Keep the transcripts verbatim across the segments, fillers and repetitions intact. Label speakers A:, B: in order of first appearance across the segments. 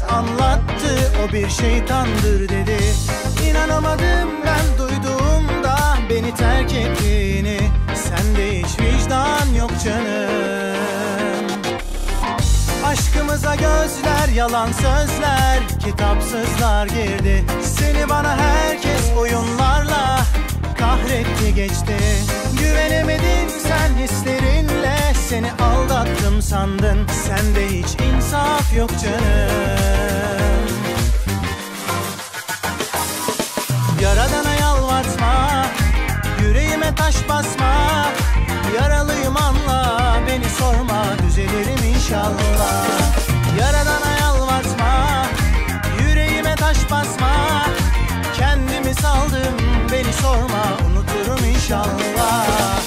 A: anlattı, o bir şeytandır dedi. İnanamadım ben duyduğumda beni terk ettiğini. Sende hiç vicdan yok canım. Aşkımıza gözler, yalan sözler, kitapsızlar girdi. Seni bana herkes oyunlarla kahretti geçti. Güvenemedin sen hislerinle, seni aldattım sandın. Sende hiç insaf yok canım. Yaradana yalvartma, yüreğime taş basma. Yaralıyım anla, beni sorma, düzelirim inşallah. Yaradana yalvartma, yüreğime taş basma. Kendimi saldım, beni sorma, unuturum inşallah.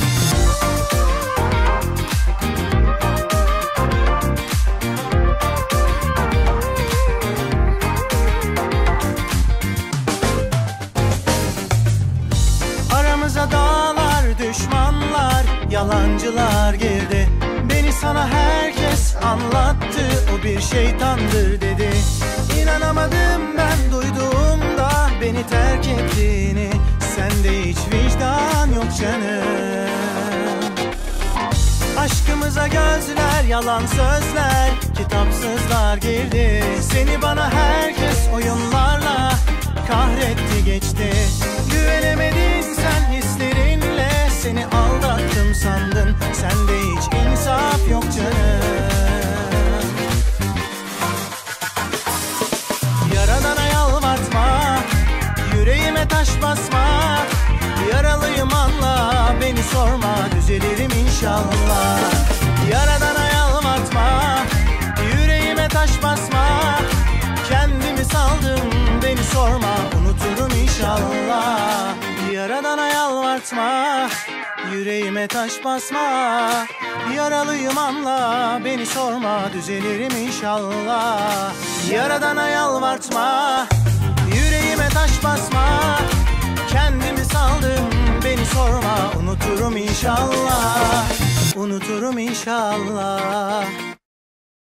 A: Aramıza dağlar, düşmanlar, yalancılar girdi. Beni sana herkes anlattı, o bir şeytandır dedi. İnanamadım ben duyduğumda beni terk ettiğini. Sende hiç vicdan yok canım. Aşkımıza gözler, yalan sözler, kitapsızlar girdi. Seni bana herkes oyunlarla kahretti geçti. Güvenemedin sen hislerinle, seni aldattım sandın. Sende hiç insaf yok canım. Yaradana yalvartma, yüreğime taş basma. Yaralıyım anla, beni sorma, düzelirim inşallah. Yaradana yalvartma, yüreğime taş basma. Kendimi saldım, beni sorma, unuturum inşallah. Yaradana yalvartma, yüreğime taş basma. Yaralıyım anla, beni sorma, düzelirim inşallah. Yaradana yalvartma, yüreğime taş basma. Kendimi saldım, beni sorma, unuturum inşallah. Unuturum inşallah.